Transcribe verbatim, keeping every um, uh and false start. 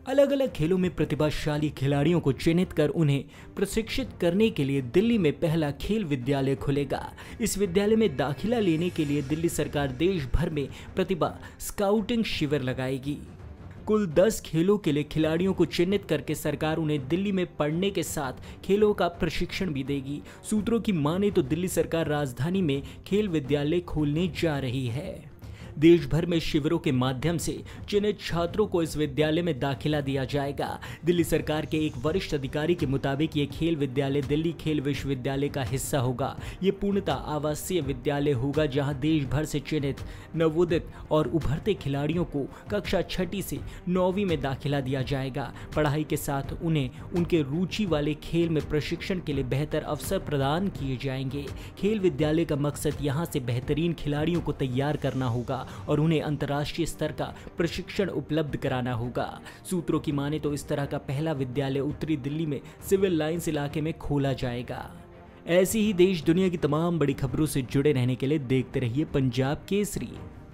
अलग अलग खेलों में प्रतिभाशाली खिलाड़ियों को चिन्हित कर उन्हें प्रशिक्षित करने के लिए दिल्ली में पहला खेल विद्यालय खुलेगा। इस विद्यालय में दाखिला लेने के लिए दिल्ली सरकार देश भर में प्रतिभा स्काउटिंग शिविर लगाएगी। कुल दस खेलों के लिए खिलाड़ियों को चिन्हित करके सरकार उन्हें दिल्ली में पढ़ने के साथ खेलों का प्रशिक्षण भी देगी। सूत्रों की माने तो दिल्ली सरकार राजधानी में खेल विद्यालय खोलने जा रही है। देश भर में शिविरों के माध्यम से चयनित छात्रों को इस विद्यालय में दाखिला दिया जाएगा। दिल्ली सरकार के एक वरिष्ठ अधिकारी के मुताबिक ये खेल विद्यालय दिल्ली खेल विश्वविद्यालय का हिस्सा होगा। ये पूर्णतः आवासीय विद्यालय होगा जहां देश भर से चयनित नवोदित और उभरते खिलाड़ियों को कक्षा छठी से नौवीं में दाखिला दिया जाएगा। पढ़ाई के साथ उन्हें उनके रुचि वाले खेल में प्रशिक्षण के लिए बेहतर अवसर प्रदान किए जाएंगे। खेल विद्यालय का मकसद यहाँ से बेहतरीन खिलाड़ियों को तैयार करना होगा और उन्हें अंतर्राष्ट्रीय स्तर का प्रशिक्षण उपलब्ध कराना होगा। सूत्रों की माने तो इस तरह का पहला विद्यालय उत्तरी दिल्ली में सिविल लाइंस इलाके में खोला जाएगा। ऐसी ही देश दुनिया की तमाम बड़ी खबरों से जुड़े रहने के लिए देखते रहिए पंजाब केसरी।